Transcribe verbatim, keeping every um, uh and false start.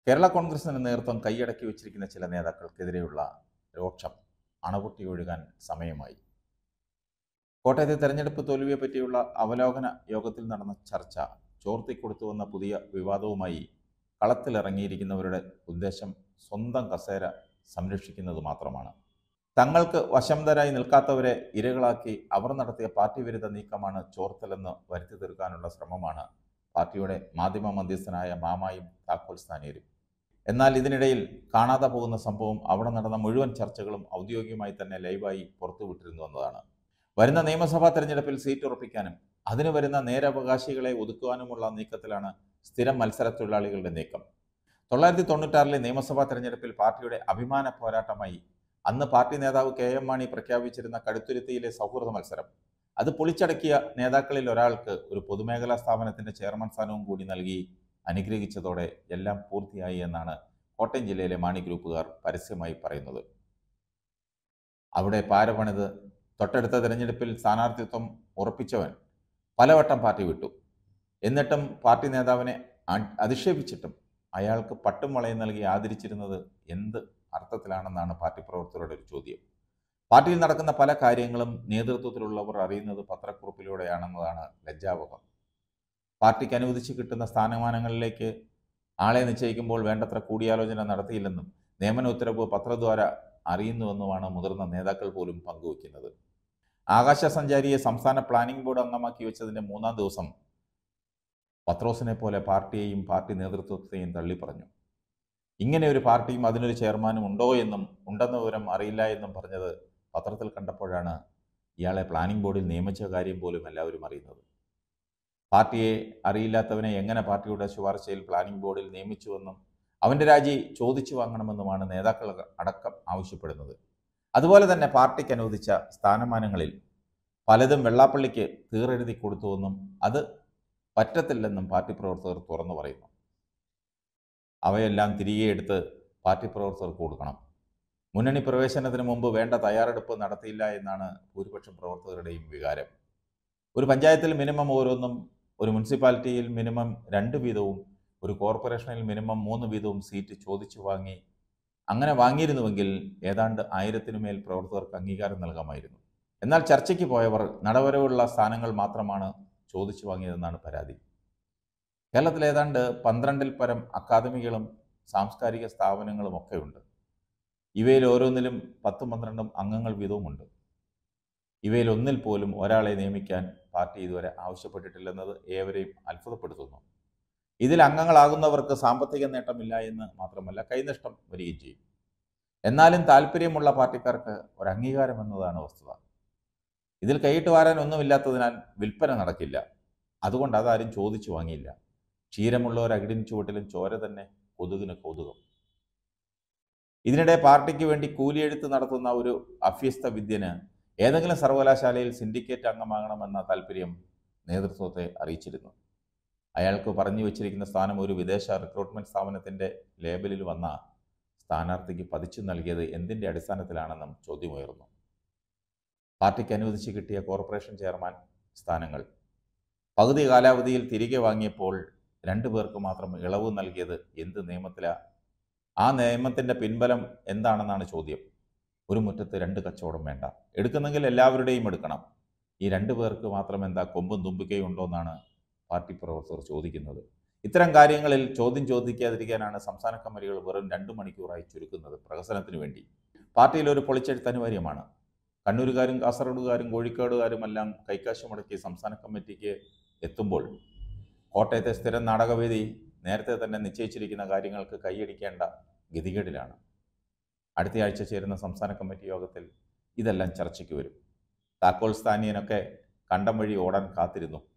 കേരള കോൺഗ്രസിന് നേതൃത്വം കൈയടക്കി വച്ചിരിക്കുന്ന ചില നേതാക്കൾക്കെതിരെയുള്ള രോക്ഷം അണപൊട്ടി ഒഴുകാൻ സമയമായി. കോട്ടയത്തെ തെരഞ്ഞെടുപ്പ് തോൽവിയെ പറ്റിയുള്ള അവലോകന യോഗത്തിൽ നടന്ന ചർച്ച ചോർത്തിക്കൊടുത്തുവന്ന പുതിയ വിവാദവുമായി കളത്തിലിറങ്ങിയിരിക്കുന്നവരുടെ ഉദ്ദേശം സ്വന്തം കസേര സംരക്ഷിക്കുന്നത് മാത്രമാണ്. തങ്ങൾക്ക് വശംവദരായി നിൽക്കാത്തവരെ ഇരകളാക്കി അവർ നടത്തിയ പാർട്ടി വിരുദ്ധ നീക്കമാണ് ചോർത്തലെന്ന് വരുത്തി തീർക്കാനുള്ള ശ്രമമാണ് പാർട്ടിയുടെ മാധ്യമ മധ്യസ്ഥനായ മാമായും താക്കോൽ സ്ഥാനീയരും. എന്നാൽ ഇതിനിടയിൽ കാണാതെ പോകുന്ന സംഭവം അവിടെ നടന്ന മുഴുവൻ ചർച്ചകളും ഔദ്യോഗികമായി തന്നെ ലൈവായി പുറത്തുവിട്ടിരുന്നു എന്നതാണ്. വരുന്ന നിയമസഭാ തെരഞ്ഞെടുപ്പിൽ സീറ്റ് ഉറപ്പിക്കാനും അതിന് വരുന്ന നേരവകാശികളെ ഒതുക്കുവാനുമുള്ള നീക്കത്തിലാണ് സ്ഥിരം മത്സരത്തൊഴിലാളികളുടെ നീക്കം. തൊള്ളായിരത്തി തൊണ്ണൂറ്റാറിലെ നിയമസഭാ തെരഞ്ഞെടുപ്പിൽ പാർട്ടിയുടെ അഭിമാന പോരാട്ടമായി അന്ന് പാർട്ടി നേതാവ് കെ എം മാണി പ്രഖ്യാപിച്ചിരുന്ന കടുത്തുരുത്തിയിലെ സൗഹൃദ മത്സരം അത് പൊളിച്ചടക്കിയ നേതാക്കളിൽ ഒരാൾക്ക് ഒരു പൊതുമേഖലാ സ്ഥാപനത്തിന്റെ ചെയർമാൻ സ്ഥാനവും കൂടി നൽകി അനുഗ്രഹിച്ചതോടെ എല്ലാം പൂർത്തിയായി എന്നാണ് കോട്ടയം ജില്ലയിലെ മാണി ഗ്രൂപ്പുകാർ പരസ്യമായി പറയുന്നത്. അവിടെ പാരപണിത് തൊട്ടടുത്ത തെരഞ്ഞെടുപ്പിൽ സ്ഥാനാർത്ഥിത്വം ഉറപ്പിച്ചവൻ പലവട്ടം പാർട്ടി വിട്ടു. എന്നിട്ടും പാർട്ടി നേതാവിനെ അധിക്ഷേപിച്ചിട്ടും അയാൾക്ക് പട്ടും വളയും നൽകി ആദരിച്ചിരുന്നത് എന്ത് അർത്ഥത്തിലാണെന്നാണ് പാർട്ടി പ്രവർത്തകരുടെ ഒരു ചോദ്യം. പാർട്ടിയിൽ നടക്കുന്ന പല കാര്യങ്ങളും നേതൃത്വത്തിലുള്ളവർ അറിയുന്നത് പത്രക്കുറിപ്പിലൂടെയാണെന്നതാണ് ലജ്ജാവഹം. പാർട്ടിക്ക് അനുവദിച്ച് കിട്ടുന്ന സ്ഥാനമാനങ്ങളിലേക്ക് ആളെ നിശ്ചയിക്കുമ്പോൾ വേണ്ടത്ര കൂടിയാലോചന നടത്തിയില്ലെന്നും നിയമന ഉത്തരവ് പത്രദ്വാര അറിയുന്നുവെന്നുമാണ് മുതിർന്ന നേതാക്കൾ പോലും പങ്കുവയ്ക്കുന്നത്. ആകാശ സഞ്ചാരിയെ സംസ്ഥാന പ്ലാനിംഗ് ബോർഡ് അംഗമാക്കി വെച്ചതിൻ്റെ മൂന്നാം ദിവസം പത്രോസിനെ പോലെ പാർട്ടിയെയും പാർട്ടി നേതൃത്വത്തെയും തള്ളിപ്പറഞ്ഞു. ഇങ്ങനെ ഒരു പാർട്ടിയും അതിനൊരു ചെയർമാനും ഉണ്ടോ എന്നും ഉണ്ടെന്ന വിവരം അറിയില്ല എന്നും പറഞ്ഞത് പത്രത്തിൽ കണ്ടപ്പോഴാണ് ഇയാളെ പ്ലാനിംഗ് ബോർഡിൽ നിയമിച്ച കാര്യം പോലും എല്ലാവരും അറിയുന്നത്. പാർട്ടിയെ അറിയില്ലാത്തവനെ എങ്ങനെ പാർട്ടിയുടെ ശുപാർശയിൽ പ്ലാനിംഗ് ബോർഡിൽ നിയമിച്ചുവെന്നും അവൻ്റെ രാജി ചോദിച്ചു വാങ്ങണമെന്നുമാണ് നേതാക്കൾ അടക്കം ആവശ്യപ്പെടുന്നത്. അതുപോലെ തന്നെ പാർട്ടിക്ക് അനുവദിച്ച സ്ഥാനമാനങ്ങളിൽ പലതും വെള്ളാപ്പള്ളിക്ക് തീറെഴുതി കൊടുത്തുവെന്നും അത് പറ്റത്തില്ലെന്നും പാർട്ടി പ്രവർത്തകർ തുറന്നു പറയുന്നു. അവയെല്ലാം തിരികെ എടുത്ത് പാർട്ടി പ്രവർത്തകർക്ക് കൊടുക്കണം. മുന്നണി പ്രവേശനത്തിന് മുമ്പ് വേണ്ട തയ്യാറെടുപ്പ് നടത്തിയില്ല എന്നാണ് ഭൂരിപക്ഷം പ്രവർത്തകരുടെയും വികാരം. ഒരു പഞ്ചായത്തിൽ മിനിമം ഓരോന്നും, ഒരു മുനിസിപ്പാലിറ്റിയിൽ മിനിമം രണ്ട് വീതവും, ഒരു കോർപ്പറേഷനിൽ മിനിമം മൂന്ന് വീതവും സീറ്റ് ചോദിച്ചു വാങ്ങി. അങ്ങനെ വാങ്ങിയിരുന്നുവെങ്കിൽ ഏതാണ്ട് ആയിരത്തിനുമേൽ പ്രവർത്തകർക്ക് അംഗീകാരം നൽകാമായിരുന്നു. എന്നാൽ ചർച്ചയ്ക്ക് പോയവർ നടവരവുള്ള സ്ഥാനങ്ങൾ മാത്രമാണ് ചോദിച്ചു വാങ്ങിയതെന്നാണ് പരാതി. കേരളത്തിൽ ഏതാണ്ട് പന്ത്രണ്ടിൽ പരം അക്കാദമികളും സാംസ്കാരിക സ്ഥാപനങ്ങളും ഒക്കെയുണ്ട്. ഇവയിൽ ഓരോന്നിലും പത്തും പന്ത്രണ്ടും അംഗങ്ങൾ വീതവുമുണ്ട്. ഇവയിൽ ഒന്നിൽ പോലും ഒരാളെ നിയമിക്കാൻ പാർട്ടി ഇതുവരെ ആവശ്യപ്പെട്ടിട്ടില്ലെന്നത് ഏവരെയും അത്ഭുതപ്പെടുത്തുന്നു. ഇതിൽ അംഗങ്ങളാകുന്നവർക്ക് സാമ്പത്തിക നേട്ടമില്ല എന്ന് മാത്രമല്ല കൈനഷ്ടം വരികയും ചെയ്യും. എന്നാലും താല്പര്യമുള്ള പാർട്ടിക്കാർക്ക് ഒരു അംഗീകാരം എന്നതാണ് വസ്തുത. ഇതിൽ കൈയിട്ട് വാരാൻ ഒന്നുമില്ലാത്തതിനാൽ വിൽപ്പന നടക്കില്ല. അതുകൊണ്ട് അതാരും ചോദിച്ചു വാങ്ങിയില്ല. ക്ഷീരമുള്ള ഒരു അകിടിൻ ചുവട്ടിലും ചോര തന്നെ കൊതുകിന് കൗതുകം. ഇതിനിടെ പാർട്ടിക്ക് വേണ്ടി കൂലിയെഴുത്ത് നടത്തുന്ന ഒരു അഭ്യസ്ത വിദ്യന് ഏതെങ്കിലും സർവകലാശാലയിൽ സിൻഡിക്കേറ്റ് അംഗമാകണമെന്ന താല്പര്യം നേതൃത്വത്തെ അറിയിച്ചിരുന്നു. അയാൾക്ക് പറഞ്ഞു വച്ചിരിക്കുന്ന സ്ഥാനം ഒരു വിദേശ റിക്രൂട്ട്മെന്റ് സ്ഥാപനത്തിൻ്റെ ലേബലിൽ വന്ന സ്ഥാനാർത്ഥിക്ക് പതിച്ചു നൽകിയത് എന്തിൻ്റെ അടിസ്ഥാനത്തിലാണെന്നും ചോദ്യമുയർന്നു. പാർട്ടിക്ക് അനുവദിച്ച് കിട്ടിയ കോർപ്പറേഷൻ ചെയർമാൻ സ്ഥാനങ്ങൾ പകുതി കാലാവധിയിൽ തിരികെ വാങ്ങിയപ്പോൾ രണ്ടു പേർക്ക് മാത്രം ഇളവ് നൽകിയത് എന്ത് നിയമത്തിലാണ്? ആ നിയമത്തിൻ്റെ പിൻബലം എന്താണെന്നാണ് ചോദ്യം. ഒരു മുറ്റത്ത് രണ്ട് കച്ചവടം വേണ്ട, എടുക്കുന്നെങ്കിൽ എല്ലാവരുടെയും എടുക്കണം. ഈ രണ്ടു പേർക്ക് മാത്രം എന്താ കൊമ്പും തുമ്പിക്കയും ഉണ്ടോ എന്നാണ് പാർട്ടി പ്രവർത്തകർ ചോദിക്കുന്നത്. ഇത്തരം കാര്യങ്ങളിൽ ചോദ്യം ചോദിക്കാതിരിക്കാനാണ് സംസ്ഥാന കമ്മിറ്റികൾ വെറും രണ്ടു മണിക്കൂറായി ചുരുക്കുന്നത് പ്രഹസനത്തിന് വേണ്ടി. പാർട്ടിയിൽ ഒരു പൊളിച്ചെഴുത്ത് അനിവാര്യമാണ്. കണ്ണൂരുകാരും കാസർഗോഡുകാരും കോഴിക്കോടുകാരുമെല്ലാം കൈക്കാശ് മുടക്കി സംസ്ഥാന കമ്മിറ്റിക്ക് എത്തുമ്പോൾ കോട്ടയത്തെ സ്ഥിരം നാടകവേദി നേരത്തെ തന്നെ നിശ്ചയിച്ചിരിക്കുന്ന കാര്യങ്ങൾക്ക് കൈയടിക്കേണ്ട ഗതികേടിലാണ്. അടുത്തയാഴ്ച ചേരുന്ന സംസ്ഥാന കമ്മിറ്റി യോഗത്തിൽ ഇതെല്ലാം ചർച്ചയ്ക്ക് വരും. താക്കോൽ സ്ഥാനീയനൊക്കെ കണ്ടം വഴി ഓടാൻ കാത്തിരുന്നു.